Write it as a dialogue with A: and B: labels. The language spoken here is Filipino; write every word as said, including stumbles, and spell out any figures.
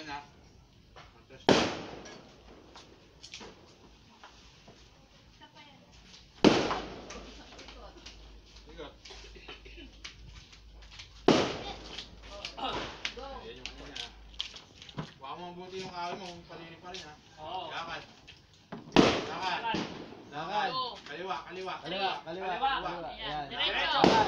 A: Ayan na. Matras.
B: Isa pa yan.
A: Ikot.
B: Go.
A: Ayan yung ano niya. Huwag mo mabuti yung kahoy mo. Panini pa rin ha.
C: Oo.
A: Lakad. Lakad.
C: Lakad.
A: Lakad.
B: Go.
A: Kaliwa, kaliwa.
D: Kaliwa, kaliwa,
C: Kaliwa.
D: kaliwa.
B: Ayan.
D: Ayan.
B: Diretso.
C: Diretso.